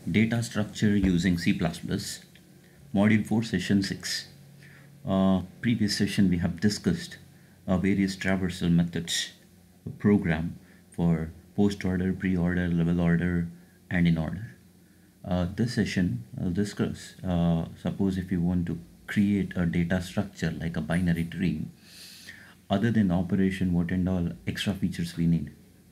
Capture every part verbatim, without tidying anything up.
Data structure using C plus plus, module four, session six. Uh, previous session we have discussed uh, various traversal methods, a program for post order, pre-order, level order, and in order. Uh, this session I'll discuss, uh, suppose if you want to create a data structure like a binary tree, other than operation, what and all extra features we need.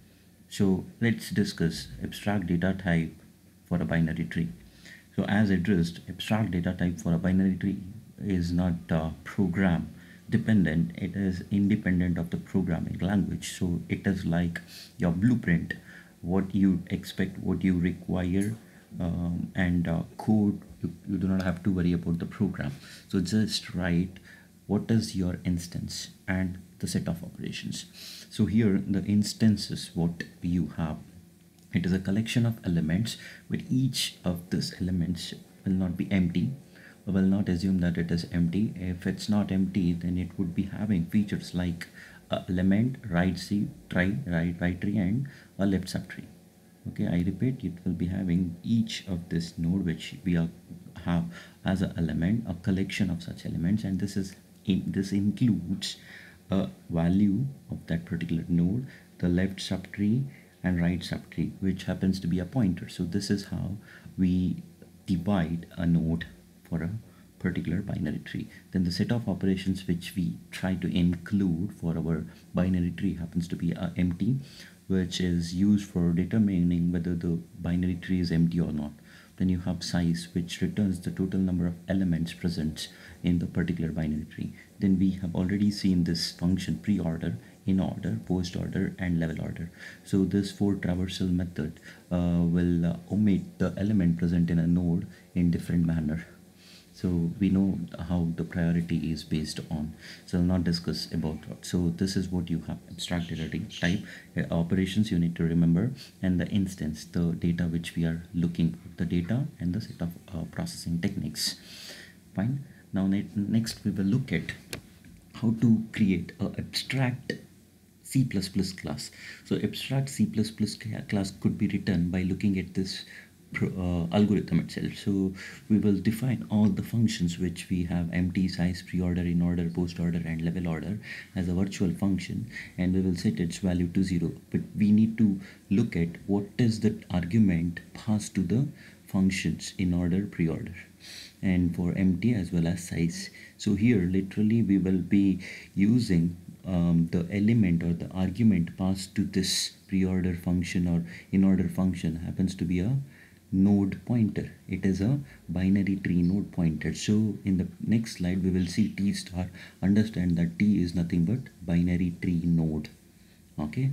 So let's discuss abstract data type for a binary tree. So as addressed, abstract data type for a binary tree is not uh, program dependent, it is independent of the programming language. So it is like your blueprint, what you expect, what you require, um, and uh, code, you, you do not have to worry about the program. So just write what is your instance and the set of operations. So here the instance is what you have. It is a collection of elements, but each of these elements will not be empty. We will not assume that it is empty. If it's not empty, then it would be having features like a element, right C, try, right, right tree, and a left subtree. Okay, I repeat, it will be having each of this node which we are, have as an element, a collection of such elements, and this is in, this includes a value of that particular node, the left subtree and right subtree, which happens to be a pointer. So this is how we divide a node for a particular binary tree. Then the set of operations which we try to include for our binary tree happens to be a empty, which is used for determining whether the binary tree is empty or not. Then you have size, which returns the total number of elements present in the particular binary tree. Then we have already seen this function pre-order, in order, post order, and level order. So this four traversal method uh, will uh, omit the element present in a node in different manner. So we know how the priority is based on. So I'll not discuss about that. So this is what you have: abstract data type, uh, operations you need to remember, and the instance, the data which we are looking for, the data and the set of uh, processing techniques. Fine. Now ne next we will look at how to create a abstract C plus plus class. So abstract C plus plus class could be written by looking at this uh, algorithm itself. So we will define all the functions which we have: empty, size, pre-order, in order, post order, and level order as a virtual function, and we will set its value to zero. But we need to look at what is the argument passed to the functions in order, pre-order, and for empty as well as size. So here literally we will be using um, the element or the argument passed to this pre-order function or in order function happens to be a node pointer. It is a binary tree node pointer. So in the next slide we will see T star. Understand that T is nothing but binary tree node. Okay,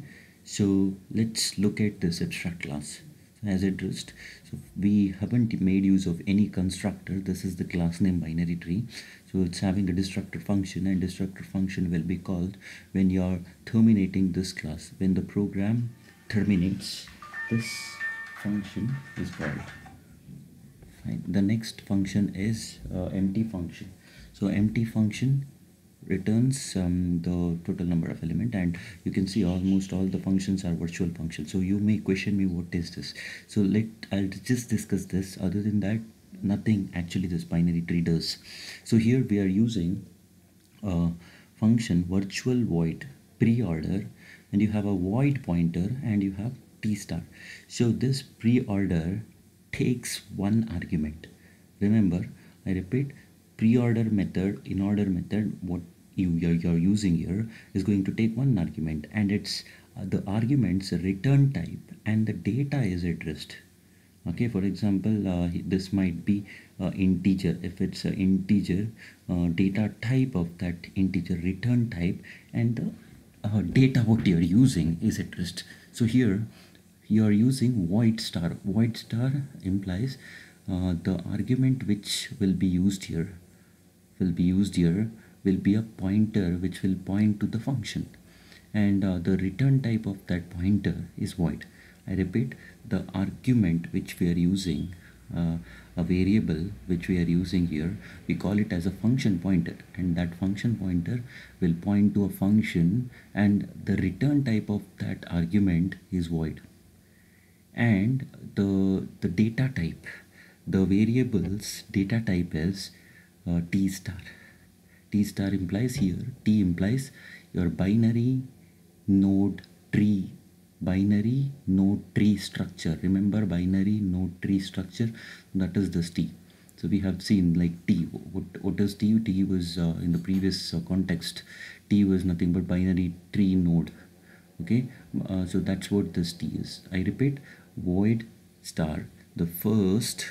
so let's look at this abstract class as addressed. So we haven't made use of any constructor. This is the class name binary tree. So it's having a destructor function, and destructor function will be called when you're terminating this class. When the program terminates, this function is called. Fine. The next function is uh, empty function. So empty function returns um, the total number of element, and you can see almost all the functions are virtual functions. So you may question me, what is this? So let I'll just discuss this. Other than that, nothing actually this binary tree does. So here we are using a function virtual void pre-order, and you have a void pointer and you have T star. So this pre-order takes one argument. Remember, I repeat, pre-order method, in order method, what you you're, you're using here is going to take one argument, and it's uh, the argument's return type and the data is addressed. Okay, for example, uh, this might be uh, integer. If it's an integer, uh, data type of that integer, return type, and the uh, data what you're using is addressed. So here you are using void star. Void star implies uh, the argument which will be used here will be used here will be a pointer which will point to the function, and uh, the return type of that pointer is void. I repeat, the argument which we are using, uh, a variable which we are using here, we call it as a function pointer, and that function pointer will point to a function, and the return type of that argument is void. and the the data type, the variables data type is uh, T star. T star implies here, T implies your binary node tree, binary node tree structure. Remember binary node tree structure, that is this T. So we have seen like T. What, what is T? T was uh, in the previous uh, context, T was nothing but binary tree node. Okay, uh, so that's what this T is. I repeat, void star, the first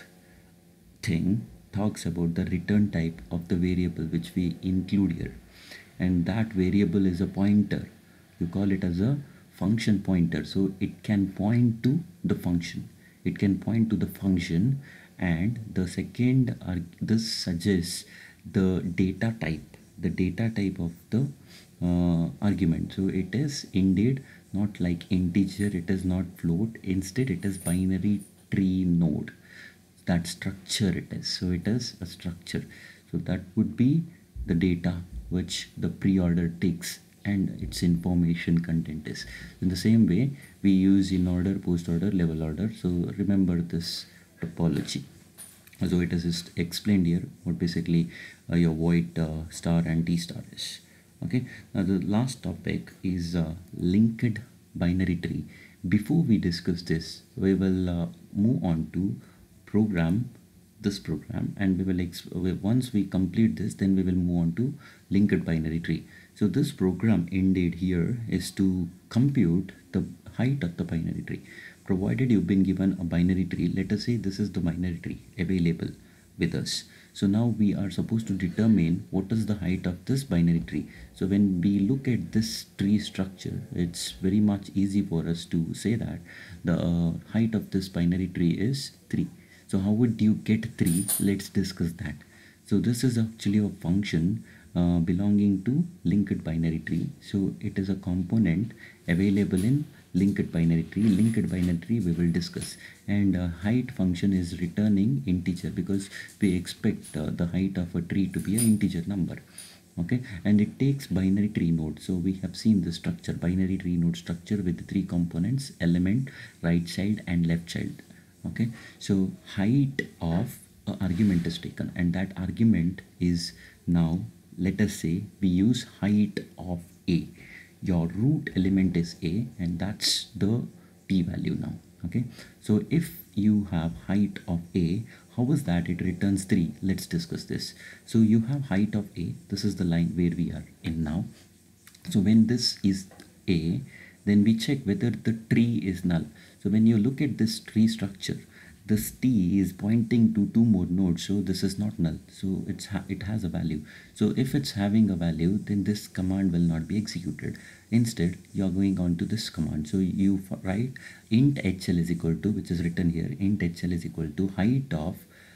thing talks about the return type of the variable which we include here, and that variable is a pointer. You call it as a function pointer, so it can point to the function, it can point to the function. And the second arg this suggests the data type, the data type of the uh, argument. So it is indeed not like integer, it is not float, instead it is binary tree node, that structure it is. So it is a structure, so that would be the data which the pre-order takes and its information content is. In the same way we use in order, post order, level order. So remember this topology. So it is just explained here what basically uh, your void uh, star and T star is. Okay, now the last topic is uh, linked binary tree. Before we discuss this, we will uh, move on to program this program, and we will ex once we complete this, then we will move on to linked binary tree. So this program indeed here is to compute the height of the binary tree. Provided you've been given a binary tree, let us say this is the binary tree available with us. So now we are supposed to determine what is the height of this binary tree. So when we look at this tree structure, it's very much easy for us to say that the uh, height of this binary tree is three. So how would you get three? Let's discuss that. So this is actually a function uh, belonging to linked binary tree. So it is a component available in linked binary tree. Linked binary tree we will discuss, and uh, height function is returning integer because we expect uh, the height of a tree to be an integer number. Okay, and it takes binary tree node. So we have seen the structure, binary tree node structure with three components: element, right child and left child. Okay, so height of a argument is taken, and that argument is, now let us say we use height of a. Your root element is a, and that's the p value now. Okay, so if you have height of a, how is that it returns three? Let's discuss this. So you have height of a, this is the line where we are in now. So when this is a, then we check whether the tree is null. So when you look at this tree structure, this T is pointing to two more nodes, so this is not null, so it's ha it has a value. So if it's having a value, then this command will not be executed. Instead you are going on to this command. So you write int hl is equal to, which is written here, int hl is equal to height of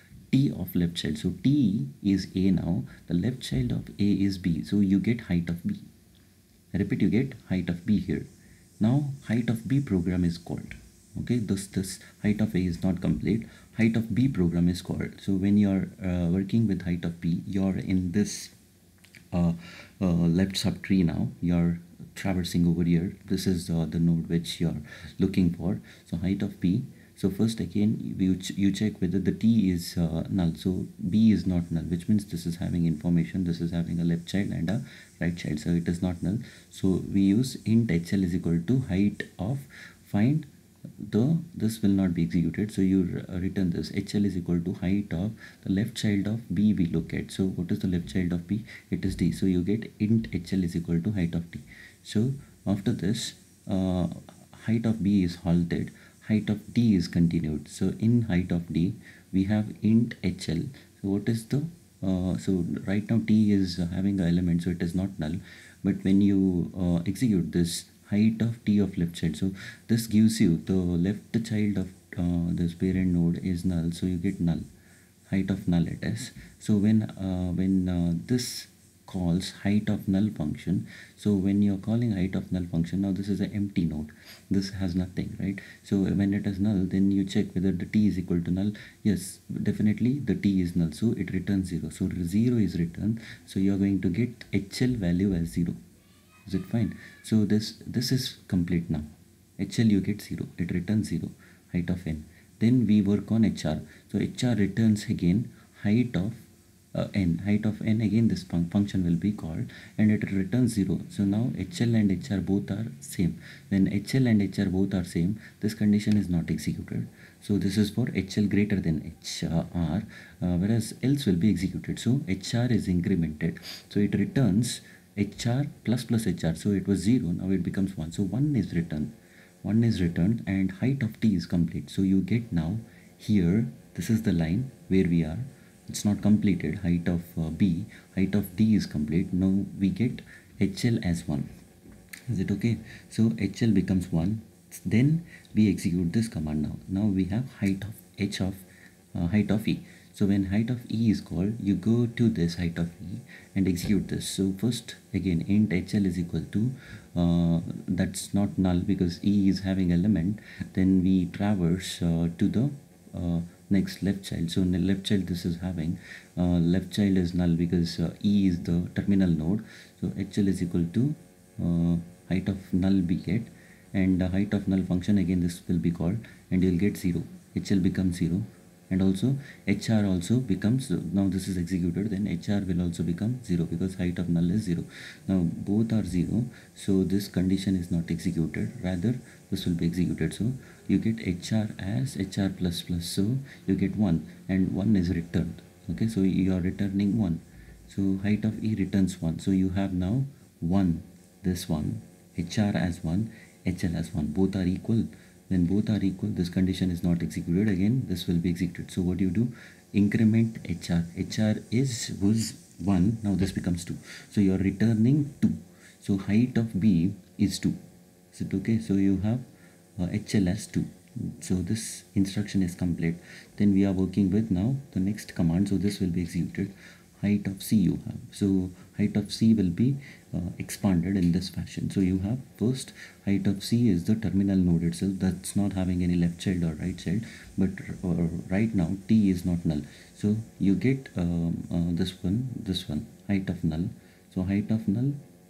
T of left child. So T is a, now the left child of a is b, so you get height of b. I repeat, you get height of b here. Now height of b program is called. Okay, this this height of a is not complete, height of b program is called. So when you are uh, working with height of b, you are in this uh, uh, left subtree. Now you are traversing over here, this is uh, the node which you are looking for. So height of b, so first again you, ch you check whether the t is uh, null. So b is not null, which means this is having information, this is having a left child and a right child, so it is not null. So we use int hl is equal to height of, find the, this will not be executed, so you uh, return this hl is equal to height of the left child of b we look at. So what is the left child of b? It is d, so you get int hl is equal to height of t. So after this uh, height of b is halted, height of d is continued. So in height of d we have int hl. So what is the uh, so right now t is having an element, so it is not null, but when you uh, execute this, height of t of left child, so this gives you the left child of uh, this parent node is null, so you get null, height of null it is. So when uh, when uh, this calls height of null function, so when you're calling height of null function, now this is an empty node, this has nothing, right? So when it is null, then you check whether the t is equal to null. Yes, definitely the t is null, so it returns zero. So zero is returned, so you're going to get hl value as zero. Is it fine? So this this is complete now. H L you get zero, it returns zero. height of n. Then we work on H R. So H R returns again height of uh, n, height of n, again this fun function will be called, and it returns zero. So now H L and H R both are same. When H L and H R both are same, this condition is not executed. So this is for H L greater than H R, uh, whereas else will be executed. So H R is incremented. So it returns H R plus plus H R. So it was zero, now it becomes one. So one is returned. one is returned and height of t is complete. So you get now here, this is the line where we are. It's not completed. Height of uh, b, height of d is complete. Now we get H L as one. Is it okay? So H L becomes one. Then we execute this command now. Now we have height of h of uh, height of e. So when height of e is called, you go to this height of e and execute this. So first again int H L is equal to uh, that's not null because e is having element. Then we traverse uh, to the uh, next left child. So in the left child this is having uh, left child is null because uh, e is the terminal node. So H L is equal to uh, height of null we get, and the height of null function again this will be called, and you'll get zero. H L becomes zero, and also H R also becomes, now this is executed, then H R will also become zero because height of null is zero. Now both are zero, so this condition is not executed, rather this will be executed. So you get H R as H R plus plus, so you get one, and one is returned. Okay, so you are returning one. So height of e returns one. So you have now one, this one, H R as one, H L as one. Both are equal. When both are equal, this condition is not executed. Again, this will be executed. So what do you do? Increment H R. H R is was one. Now this becomes two. So you are returning two. So height of b is two. Is it okay? So you have uh, H L as two. So this instruction is complete. Then we are working with now the next command. So this will be executed. Height of c you have. So height of c will be uh, expanded in this fashion. So you have first height of c is the terminal node itself, that's not having any left child or right child, but uh, right now t is not null. So you get um, uh, this one, this one, height of null. So height of null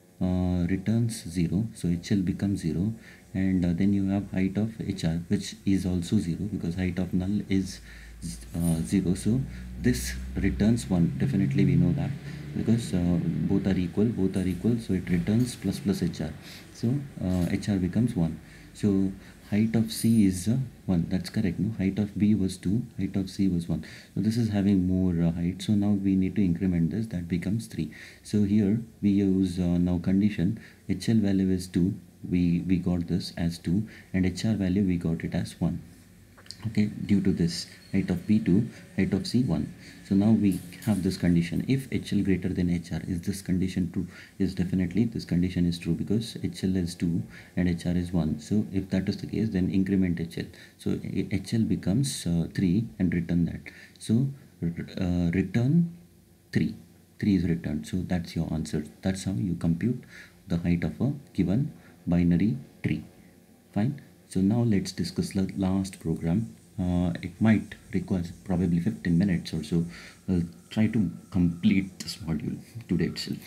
uh, returns zero, so H L becomes zero, and uh, then you have height of H R, which is also zero because height of null is uh, zero. So this returns one. Definitely we know that because uh, both are equal, both are equal. So it returns plus plus H R. So uh, H R becomes one. So height of c is uh, one. That's correct. No, height of b was two. Height of c was one. So this is having more uh, height. So now we need to increment this. That becomes three. So here we use uh, now condition. H L value is two. We we got this as two, and H R value we got it as one. Okay, due to this height of b two, height of c one. So now we have this condition. If H L greater than H R, is this condition true? Is definitely this condition is true because H L is two and H R is one. So if that is the case, then increment H L. So H L becomes uh, three and return that. So uh, return three. three is returned. So that's your answer. That's how you compute the height of a given binary tree. Fine. So now let's discuss the last program. Uh, it might require probably fifteen minutes or so. I'll try to complete this module today itself.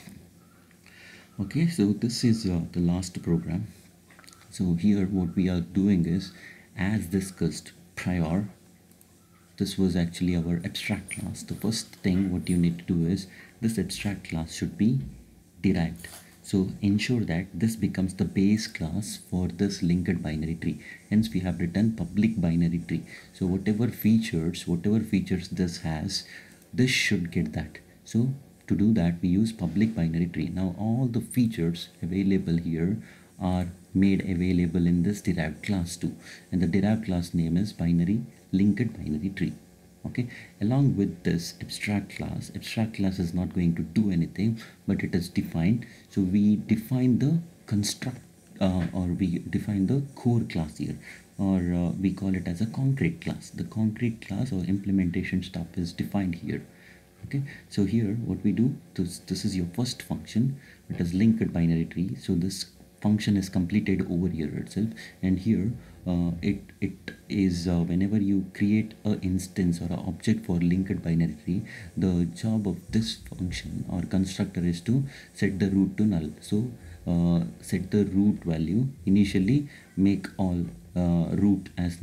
Okay, so this is uh, the last program. So here what we are doing is, as discussed prior, this was actually our abstract class. The first thing what you need to do is, this abstract class should be derived. So ensure that this becomes the base class for this linked binary tree. Hence we have written public binary tree. So whatever features, whatever features this has, this should get that. So to do that, we use public binary tree. Now all the features available here are made available in this derived class too. And the derived class name is binary linked binary tree. Okay, along with this abstract class, abstract class is not going to do anything, but it is defined. So we define the construct uh, or we define the core class here, or uh, we call it as a concrete class. The concrete class or implementation stuff is defined here. Okay, so here what we do, this, this is your first function, it is linked binary tree. So this function is completed over here itself, and here uh, it it is uh, whenever you create a instance or an object for linked binary tree, the job of this function or constructor is to set the root to null. So uh, set the root value initially, make all uh, root as null.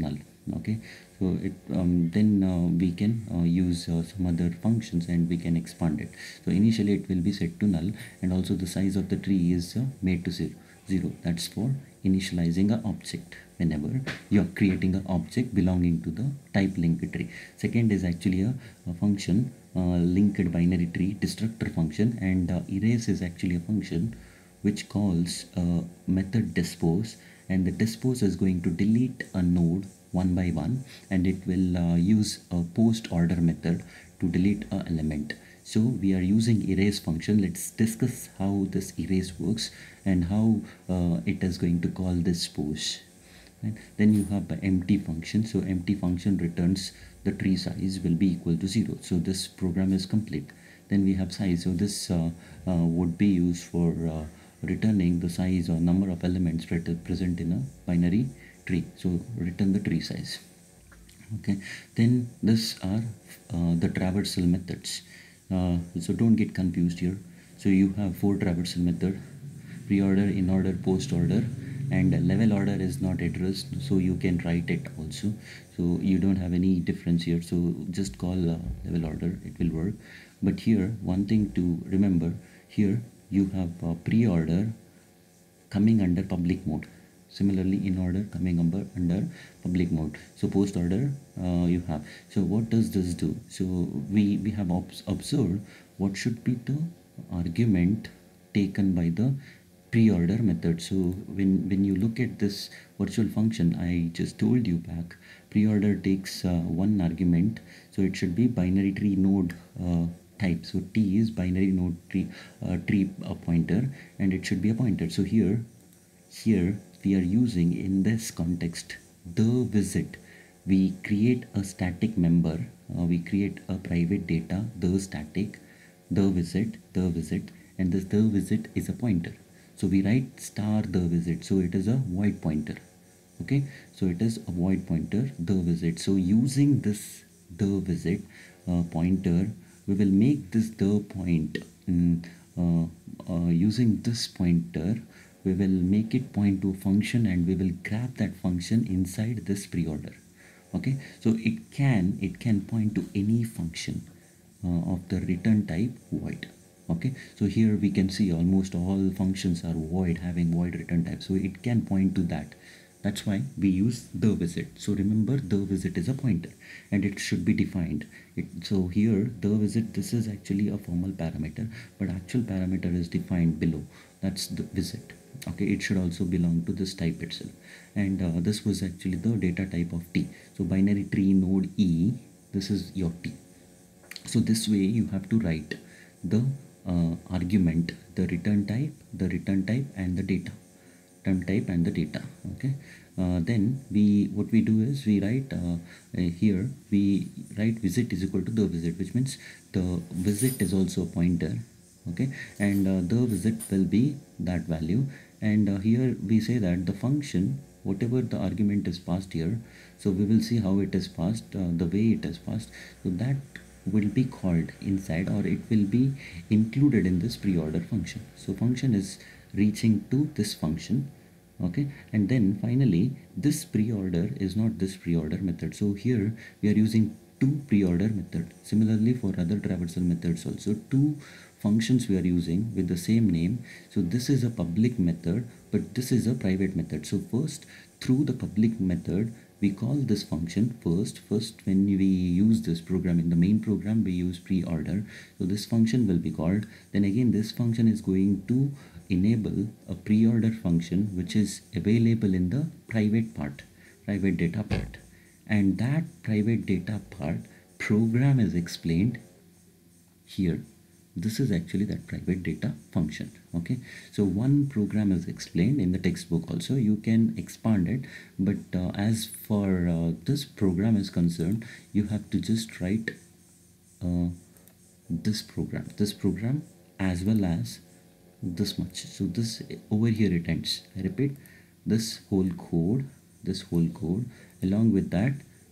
Okay, so it um, then uh, we can uh, use uh, some other functions and we can expand it. So initially it will be set to null, and also the size of the tree is uh, made to zero zero. That's for initializing a object whenever you are creating an object belonging to the type linked tree. Second is actually a, a function uh, linked binary tree destructor function, and uh, erase is actually a function which calls a method dispose, and the dispose is going to delete a node one by one, and it will uh, use a post order method to delete a element. So we are using erase function. Let's discuss how this erase works and how uh, it is going to call this pose. Right? Then you have the empty function. So empty function returns the tree size will be equal to zero. So this program is complete. Then we have size. So this uh, uh, would be used for uh, returning the size or number of elements present in a binary tree. So return the tree size. Okay, then this are uh, the traversal methods. Uh, so don't get confused here. So you have four traversal method: pre-order, in-order, post-order, and level order is not addressed, so you can write it also. So you don't have any difference here. So just call uh, level order, it will work. But here, one thing to remember, here you have uh, pre-order coming under public mode. Similarly, in order coming under, under public mode. So post order uh, you have. So what does this do? So we, we have obs observed what should be the argument taken by the pre-order method. So when, when you look at this virtual function, I just told you back, pre-order takes uh, one argument. So it should be binary tree node uh, type. So T is binary node tree, uh, tree uh, pointer, and it should be a pointer. So here, here we are using in this context the visit. We create a static member. Uh, we create a private data, the static, the visit, the visit, and this the visit is a pointer. So we write star the visit. So it is a void pointer. Okay, so it is a void pointer the visit. So using this the visit uh, pointer, we will make this the point. Mm, uh, uh, using this pointer, we will make it point to a function, and we will grab that function inside this pre-order. Okay, so it can it can point to any function uh, of the return type void. Okay, so here we can see almost all functions are void, having void return type, so it can point to that. That's why we use the visit. So remember, the visit is a pointer and it should be defined. It, so here the visit, this is actually a formal parameter, but actual parameter is defined below. That's the visit. Okay, it should also belong to this type itself, and uh, this was actually the data type of T. So binary tree node E, this is your T. So this way you have to write the uh, argument, the return type, the return type, and the data. Term type and the data. Okay, uh, then we what we do is we write uh, uh, here we write visit is equal to the visit, which means the visit is also a pointer. Okay, and uh, the visit will be that value, and uh, here we say that the function, whatever the argument is passed here, so we will see how it is passed, uh, the way it is passed, so that will be called inside, or it will be included in this pre-order function. So function is reaching to this function. Okay, and then finally this pre-order is not this pre-order method. So here we are using two pre-order method. Similarly for other traversal methods also, two functions we are using with the same name. So this is a public method, but this is a private method. So first, through the public method, we call this function first. First, when we use this program in the main program, we use pre-order. So this function will be called. Then again, this function is going to enable a pre-order function which is available in the private part, private data part, and that private data part program is explained here. This is actually that private data function. Okay, so one program is explained in the textbook also. You can expand it, but uh, as for uh, this program is concerned, you have to just write uh, this program, this program as well as this much. So this over here it ends. I repeat, this whole code, this whole code, along with that,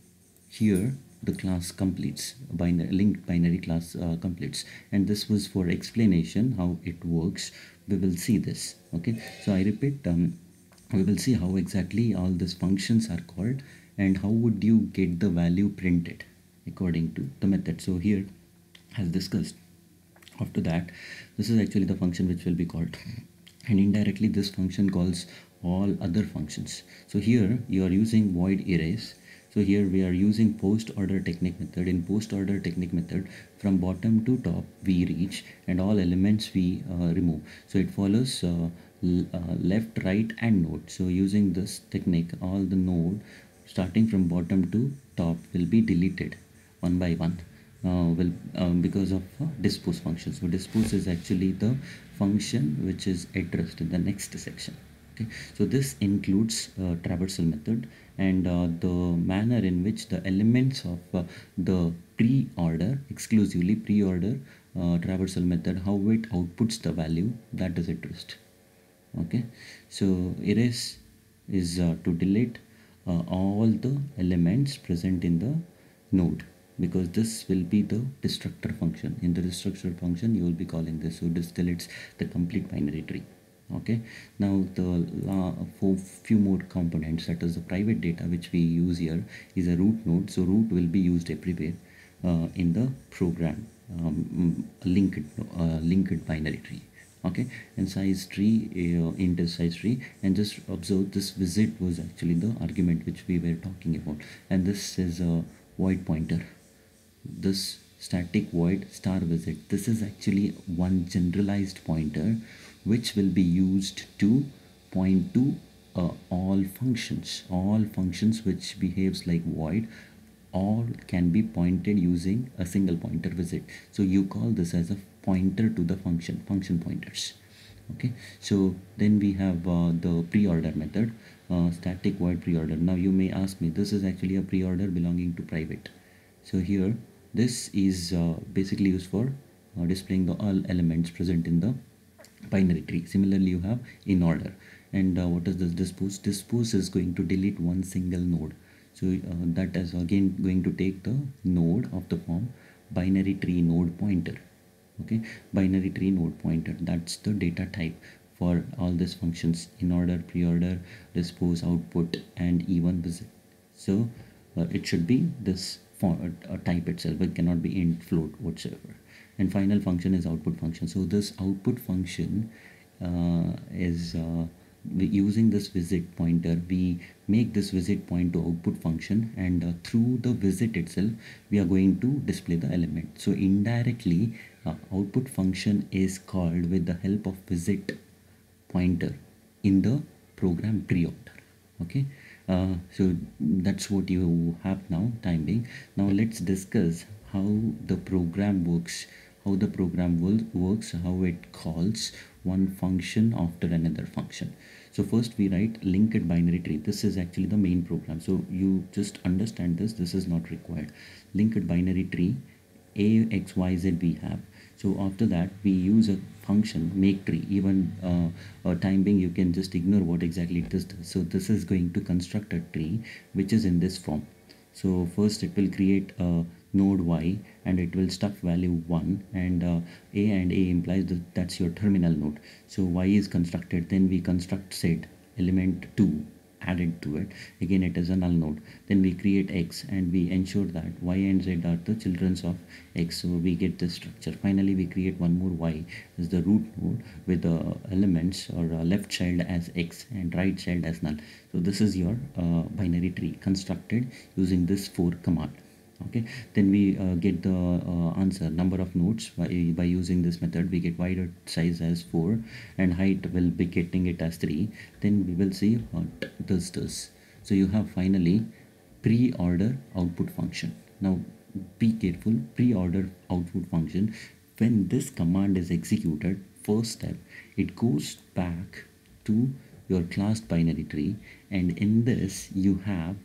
here the class completes, binary linked binary class uh, completes, and this was for explanation how it works. We will see this. Okay, so I repeat, um, we will see how exactly all these functions are called, and how would you get the value printed according to the method. So here, as discussed, after that, this is actually the function which will be called, and indirectly this function calls all other functions. So here you are using void erase. So here we are using post order technique method. In post order technique method, from bottom to top we reach and all elements we uh, remove. So it follows uh, uh, left, right and node. So using this technique, all the node starting from bottom to top will be deleted one by one. Uh, will um, because of uh, dispose function. So dispose is actually the function which is addressed in the next section. Okay, so this includes uh, traversal method and uh, the manner in which the elements of uh, the pre-order, exclusively pre-order uh, traversal method, how it outputs the value, that is addressed. Okay, so erase is uh, to delete uh, all the elements present in the node, because this will be the destructor function. In the destructor function you will be calling this. So this deletes the complete binary tree. Okay, now the uh, for few more components, that is the private data which we use here is a root node. So root will be used everywhere uh, in the program, um, linked uh, linked binary tree. Okay, and size tree, uh, int is size tree, and just observe this visit was actually the argument which we were talking about, and this is a void pointer. This static void star visit, this is actually one generalized pointer which will be used to point to uh, all functions. All functions which behaves like void, all can be pointed using a single pointer visit. So you call this as a pointer to the function, function pointers. Okay, so then we have uh, the pre-order method, uh, static void pre-order. Now you may ask me, this is actually a pre-order belonging to private. So here this is uh, basically used for uh, displaying the all elements present in the binary tree. Similarly you have in order, and uh, what is this dispose? Dispose is going to delete one single node. So uh, that is again going to take the node of the form binary tree node pointer. Okay, binary tree node pointer, that's the data type for all these functions: in order, pre-order, dispose, output and even visit. So uh, it should be this for a type itself. It cannot be int, float, whatsoever. And final function is output function. So this output function uh, is uh, using this visit pointer, we make this visit point to output function, and uh, through the visit itself we are going to display the element. So indirectly uh, output function is called with the help of visit pointer in the program pre-order. Okay, uh, so that's what you have now, time being. Now let's discuss how the program works, how the program will works, how it calls one function after another function. So first we write linked binary tree. This is actually the main program, so you just understand this, this is not required. Linked binary tree, a x y z we have. So after that we use a function make tree. Even uh, uh, time being you can just ignore what exactly this does. So this is going to construct a tree which is in this form. So first it will create a node y and it will stuff value one, and uh, a and a implies that that's your terminal node. So y is constructed, then we construct set element two added to it, again it is a null node. Then we create x and we ensure that y and z are the children of x, so we get this structure. Finally we create one more y as the root node with the elements or uh, left child as x and right child as null. So this is your uh, binary tree constructed using this for command. Okay, then we uh, get the uh, answer number of nodes by, by using this method. We get y dot size as four and height will be getting it as three. Then we will see what this does. So you have finally pre-order output function. Now be careful, pre-order output function, when this command is executed, first step, it goes back to your class binary tree, and in this you have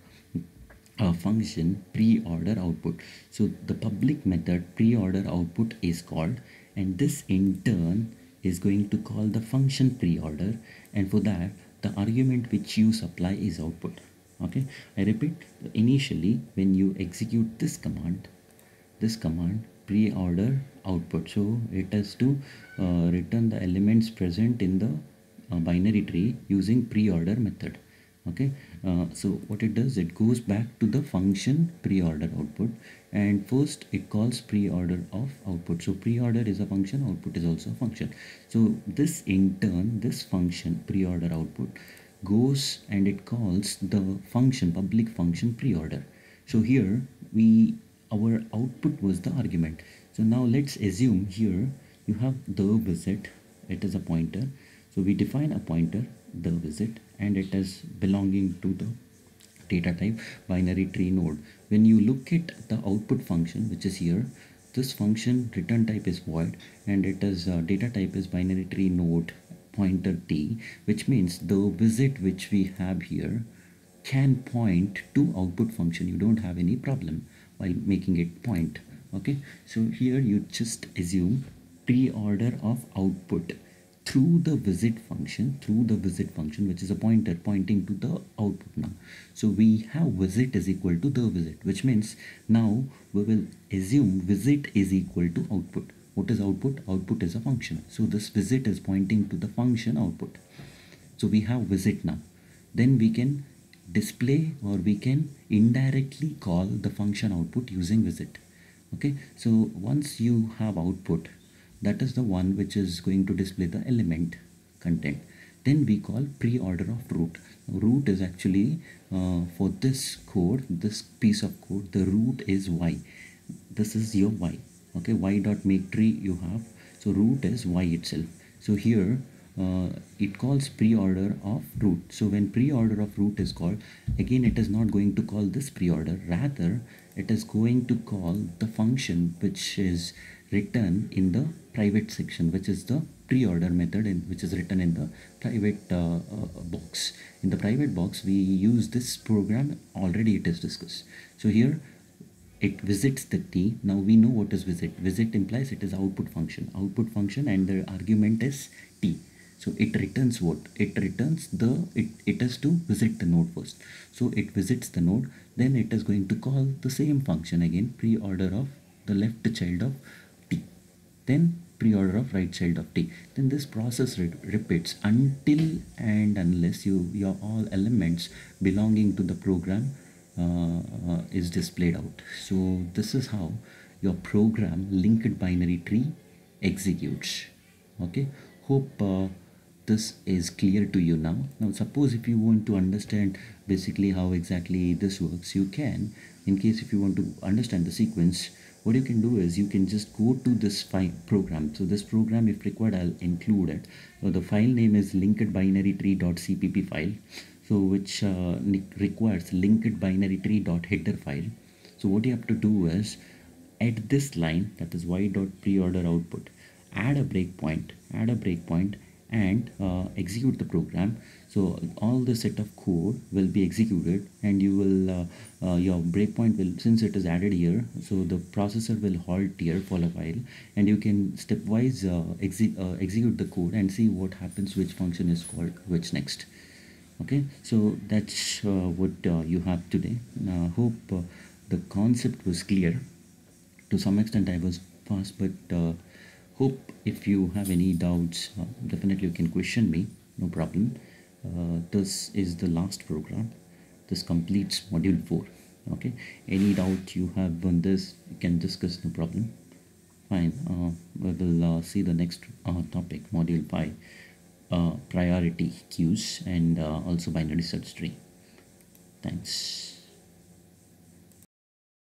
a function pre-order output. So the public method pre-order output is called, and this in turn is going to call the function pre-order, and for that the argument which you supply is output. Okay, I repeat, initially when you execute this command, this command pre-order output, so it has to uh, return the elements present in the uh, binary tree using pre-order method. Okay, Uh, so what it does, it goes back to the function pre-order output, and first it calls pre-order of output. So pre-order is a function, output is also a function. So this in turn, this function pre-order output goes and it calls the function, public function pre-order. So here we, our output was the argument. So now let's assume here you have the visit, it is a pointer. So we define a pointer, the visit, and it is belonging to the data type binary tree node. When you look at the output function, which is here, this function return type is void, and it is uh, data type is binary tree node pointer t, which means the visit which we have here can point to output function. You don't have any problem while making it point. Okay, so here you just assume pre-order of output through the visit function, through the visit function, which is a pointer pointing to the output now. So we have visit is equal to the visit, which means now we will assume visit is equal to output. What is output? Output is a function. So this visit is pointing to the function output. So we have visit now. Then we can display, or we can indirectly call the function output using visit. Okay, so once you have output, that is the one which is going to display the element content, then we call pre-order of root. Root is actually uh, for this code, this piece of code, the root is y. This is your y. Okay, y dot make tree you have, so root is y itself. So here uh, it calls pre-order of root. So when pre-order of root is called, again it is not going to call this pre-order, rather it is going to call the function which is written in the private section, which is the pre-order method, in which is written in the private uh, uh, box. In the private box we use this program, already it is discussed. So here it visits the t. Now we know what is visit. Visit implies it is output function, output function, and the argument is t. So it returns what? It returns the, it, it has to visit the node first. So it visits the node, then it is going to call the same function again, pre-order of the left child of t, then pre-order of right child of t. Then this process re repeats until and unless you, your all elements belonging to the program uh, uh, is displayed out. So this is how your program linked binary tree executes. Okay, hope uh, this is clear to you now. Now suppose if you want to understand basically how exactly this works, you can, in case if you want to understand the sequence, what you can do is you can just go to this file program. So this program, if required, I'll include it. So the file name is linked binary tree.cpp file, so which uh, requires linked binary tree.header file. So what you have to do is at this line, that is y.preorder output, add a breakpoint, add a breakpoint and uh, execute the program. So all the set of code will be executed, and you will uh, uh, your breakpoint will, since it is added here, so the processor will halt here for a while, and you can stepwise uh, exe uh, execute the code and see what happens, which function is called which next. Okay, so that's uh, what uh, you have today. Now hope uh, the concept was clear. To some extent I was fast, but uh, hope if you have any doubts, uh, definitely you can question me, no problem. Uh, this is the last program. This completes module four. Okay, any doubt you have on this, you can discuss, no problem. Fine, uh, we will uh, see the next uh, topic, module five, uh, priority queues, and uh, also binary search tree. Thanks.